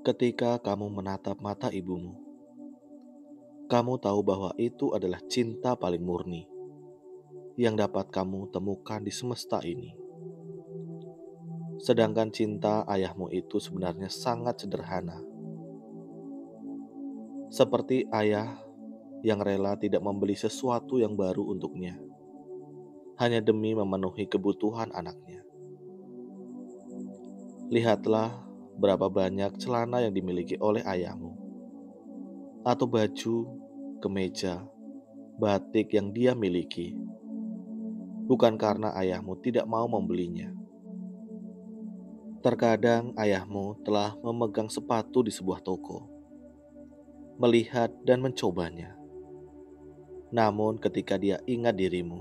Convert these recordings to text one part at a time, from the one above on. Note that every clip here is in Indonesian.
Ketika kamu menatap mata ibumu, kamu tahu bahwa itu adalah cinta paling murni yang dapat kamu temukan di semesta ini. Sedangkan cinta ayahmu itu sebenarnya sangat sederhana. Seperti ayah yang rela tidak membeli sesuatu yang baru untuknya, hanya demi memenuhi kebutuhan anaknya. Lihatlah berapa banyak celana yang dimiliki oleh ayahmu, atau baju, kemeja, batik yang dia miliki, bukan karena ayahmu tidak mau membelinya. Terkadang ayahmu telah memegang sepatu di sebuah toko, melihat dan mencobanya. Namun ketika dia ingat dirimu,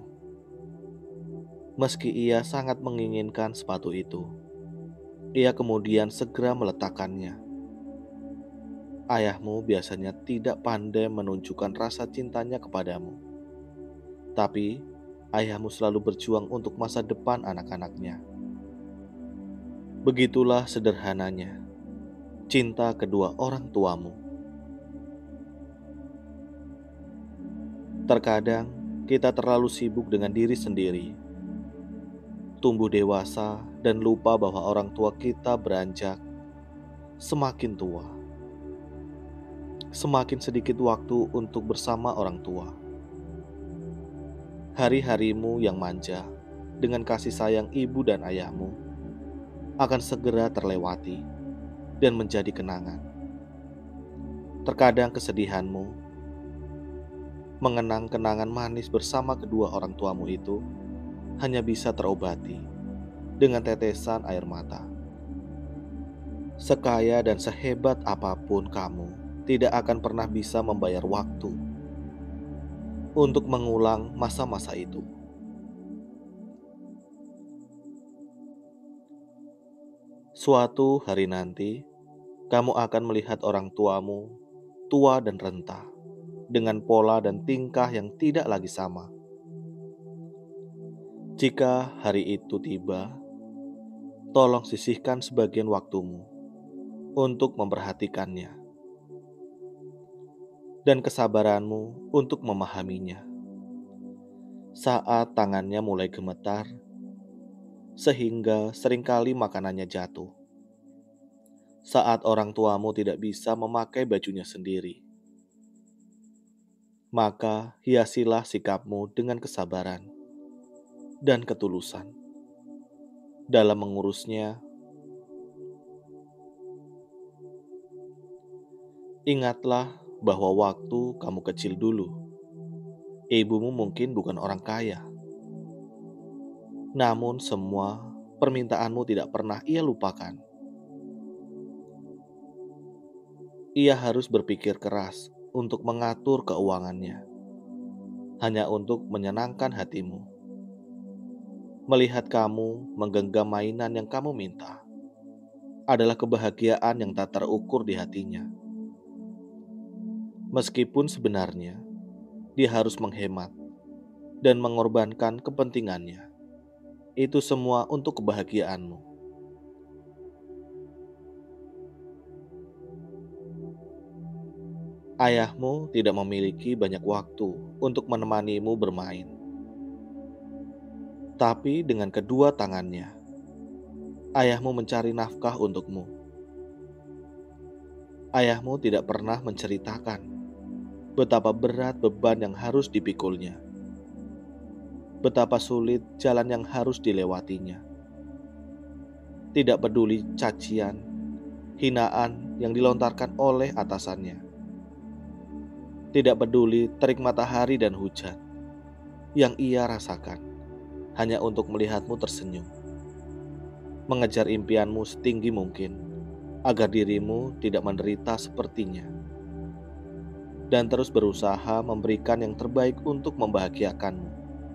meski ia sangat menginginkan sepatu itu, ia kemudian segera meletakkannya. Ayahmu biasanya tidak pandai menunjukkan rasa cintanya kepadamu, tapi ayahmu selalu berjuang untuk masa depan anak-anaknya. Begitulah sederhananya cinta kedua orang tuamu. Terkadang kita terlalu sibuk dengan diri sendiri, tumbuh dewasa dan lupa bahwa orang tua kita beranjak semakin tua. Semakin sedikit waktu untuk bersama orang tua. Hari-harimu yang manja dengan kasih sayang ibu dan ayahmu akan segera terlewati dan menjadi kenangan. Terkadang kesedihanmu mengenang kenangan manis bersama kedua orang tuamu itu hanya bisa terobati dengan tetesan air mata. Sekaya dan sehebat apapun kamu tidak akan pernah bisa membayar waktu untuk mengulang masa-masa itu. Suatu hari nanti, kamu akan melihat orang tuamu tua dan renta, dengan pola dan tingkah yang tidak lagi sama. Jika hari itu tiba, tolong sisihkan sebagian waktumu untuk memperhatikannya dan kesabaranmu untuk memahaminya. Saat tangannya mulai gemetar, sehingga seringkali makanannya jatuh. Saat orang tuamu tidak bisa memakai bajunya sendiri, maka hiasilah sikapmu dengan kesabaran dan ketulusan dalam mengurusnya. Ingatlah bahwa waktu kamu kecil dulu, ibumu mungkin bukan orang kaya. Namun semua permintaanmu tidak pernah ia lupakan. Ia harus berpikir keras untuk mengatur keuangannya, hanya untuk menyenangkan hatimu. Melihat kamu menggenggam mainan yang kamu minta adalah kebahagiaan yang tak terukur di hatinya. Meskipun sebenarnya dia harus menghemat dan mengorbankan kepentingannya. Itu semua untuk kebahagiaanmu. Ayahmu tidak memiliki banyak waktu untuk menemanimu bermain. Tapi dengan kedua tangannya, ayahmu mencari nafkah untukmu. Ayahmu tidak pernah menceritakan betapa berat beban yang harus dipikulnya, betapa sulit jalan yang harus dilewatinya. Tidak peduli cacian, hinaan yang dilontarkan oleh atasannya. Tidak peduli terik matahari dan hujan yang ia rasakan hanya untuk melihatmu tersenyum. Mengejar impianmu setinggi mungkin agar dirimu tidak menderita sepertinya. Dan terus berusaha memberikan yang terbaik untuk membahagiakanmu.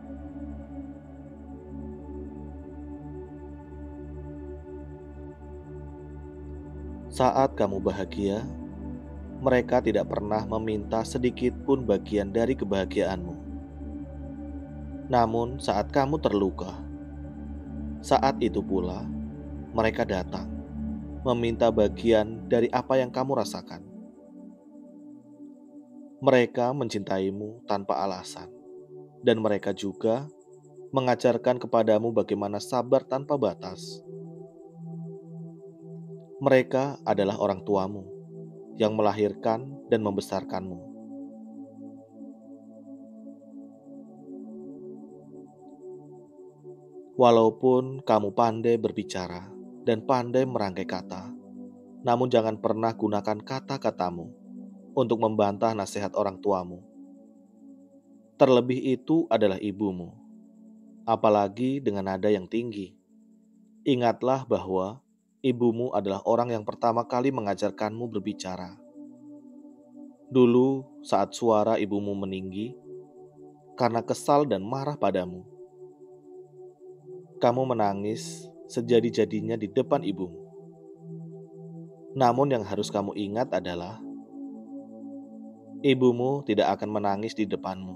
Saat kamu bahagia, mereka tidak pernah meminta sedikit pun bagian dari kebahagiaanmu. Namun saat kamu terluka, saat itu pula mereka datang meminta bagian dari apa yang kamu rasakan. Mereka mencintaimu tanpa alasan, dan mereka juga mengajarkan kepadamu bagaimana sabar tanpa batas. Mereka adalah orang tuamu yang melahirkan dan membesarkanmu. Walaupun kamu pandai berbicara dan pandai merangkai kata, namun jangan pernah gunakan kata-katamu untuk membantah nasihat orang tuamu. Terlebih itu adalah ibumu, apalagi dengan nada yang tinggi. Ingatlah bahwa ibumu adalah orang yang pertama kali mengajarkanmu berbicara. Dulu saat suara ibumu meninggi karena kesal dan marah padamu, kamu menangis sejadi-jadinya di depan ibumu. Namun yang harus kamu ingat adalah ibumu tidak akan menangis di depanmu,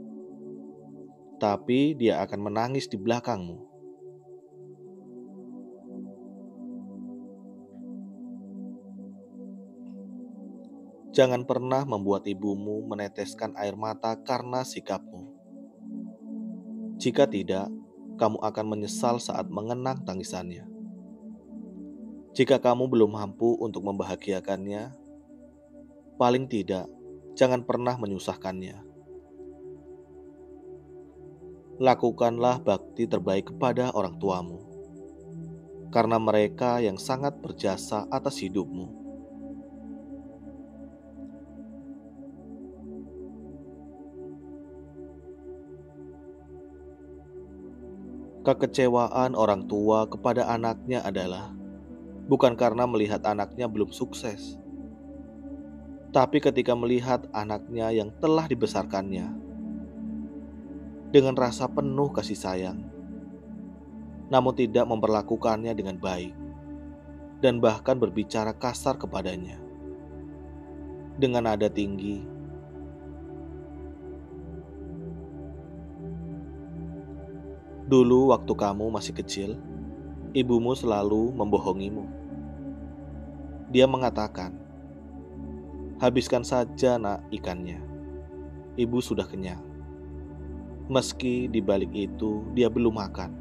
tapi dia akan menangis di belakangmu. Jangan pernah membuat ibumu meneteskan air mata karena sikapmu. Jika tidak, kamu akan menyesal saat mengenang tangisannya. Jika kamu belum mampu untuk membahagiakannya, paling tidak jangan pernah menyusahkannya. Lakukanlah bakti terbaik kepada orang tuamu, karena mereka yang sangat berjasa atas hidupmu. Kekecewaan orang tua kepada anaknya adalah bukan karena melihat anaknya belum sukses, tapi ketika melihat anaknya yang telah dibesarkannya dengan rasa penuh kasih sayang, namun tidak memperlakukannya dengan baik, dan bahkan berbicara kasar kepadanya dengan nada tinggi. Dulu waktu kamu masih kecil, ibumu selalu membohongimu. Dia mengatakan, "Habiskan saja nak ikannya, ibu sudah kenyang." Meski di balik itu dia belum makan,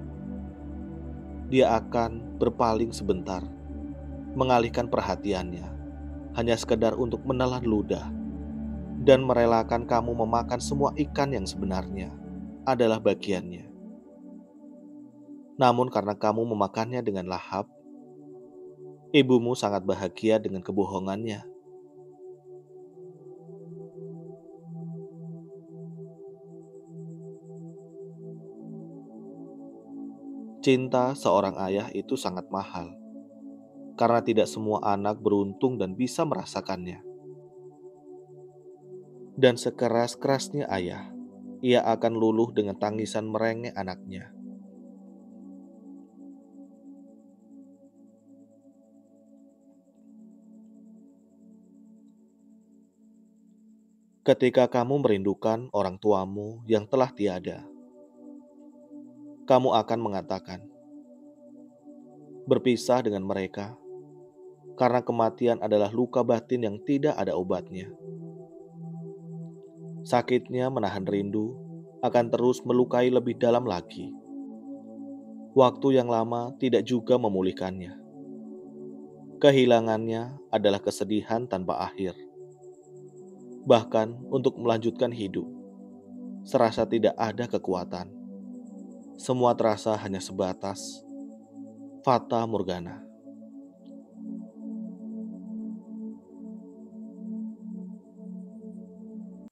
dia akan berpaling sebentar, mengalihkan perhatiannya, hanya sekedar untuk menelan ludah, dan merelakan kamu memakan semua ikan yang sebenarnya adalah bagiannya. Namun karena kamu memakannya dengan lahap, ibumu sangat bahagia dengan kebohongannya. Cinta seorang ayah itu sangat mahal, karena tidak semua anak beruntung dan bisa merasakannya. Dan sekeras-kerasnya ayah, ia akan luluh dengan tangisan merengek anaknya. Ketika kamu merindukan orang tuamu yang telah tiada, kamu akan mengatakan, berpisah dengan mereka, karena kematian adalah luka batin yang tidak ada obatnya. Sakitnya menahan rindu akan terus melukai lebih dalam lagi. Waktu yang lama tidak juga memulihkannya. Kehilangannya adalah kesedihan tanpa akhir. Bahkan untuk melanjutkan hidup, serasa tidak ada kekuatan. Semua terasa hanya sebatas fata morgana.